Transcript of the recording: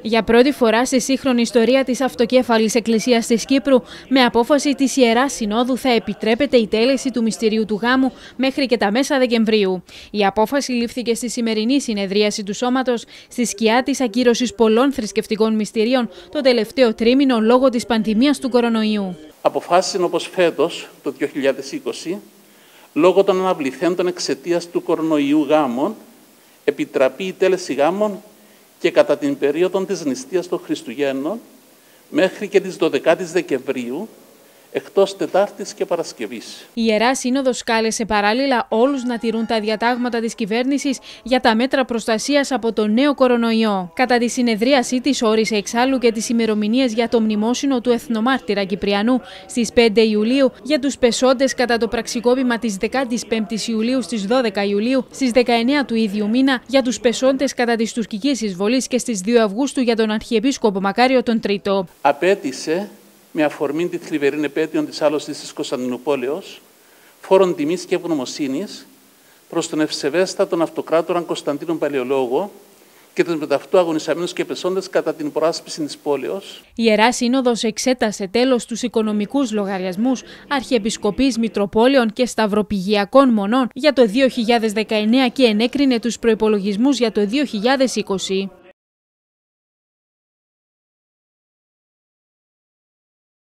Για πρώτη φορά στη σύγχρονη ιστορία της Αυτοκέφαλης Εκκλησίας της Κύπρου, με απόφαση της Ιεράς Συνόδου θα επιτρέπεται η τέλεση του μυστηρίου του γάμου μέχρι και τα μέσα Δεκεμβρίου. Η απόφαση λήφθηκε στη σημερινή συνεδρίαση του Σώματος, στη σκιά της ακύρωσης πολλών θρησκευτικών μυστηρίων το τελευταίο τρίμηνο λόγω της πανδημίας του κορονοϊού. Αποφάσισαν όπως φέτος, το 2020, λόγω των αναβληθέντων εξαιτίας του κορονοϊού γάμων, επιτραπεί η τέλεση γάμων και κατά την περίοδο της νηστείας των Χριστουγέννων μέχρι και τις 12 Δεκεμβρίου, εκτός Τετάρτης και Παρασκευής. Η Ιερά Σύνοδος κάλεσε παράλληλα όλους να τηρούν τα διατάγματα της κυβέρνησης για τα μέτρα προστασίας από τον νέο κορονοϊό. Κατά τη συνεδρίασή της όρισε εξάλλου και τις ημερομηνίες για το μνημόσυνο του Εθνομάρτυρα Κυπριανού στις 5 Ιουλίου, για τους πεσόντες κατά το πραξικόπημα της 15ης Ιουλίου στις 12 Ιουλίου, στις 19 του ίδιου μήνα για τους πεσόντες κατά της τουρκικής εισβολής και στις 2 Αυγούστου για τον Αρχιεπίσκοπο Μακάριο τον Τρίτο. Απέτησε, με αφορμή τη θλιβερή επέτειο της άλωσης της Κωνσταντινούπολεως, φόρον τιμής και ευγνωμοσύνης προς τον ευσεβέστατον αυτοκράτορα Κωνσταντίνο Παλαιολόγο και τους μεταυτού αγωνισαμένους και πεσόντες κατά την προάσπιση της πόλεως. Η Ιερά Σύνοδος εξέτασε τέλος τους οικονομικούς λογαριασμούς αρχιεπισκοπής, μητροπόλεων και σταυροπηγιακών μονών για το 2019 και ενέκρινε τους προϋπολογισμούς για το 2020.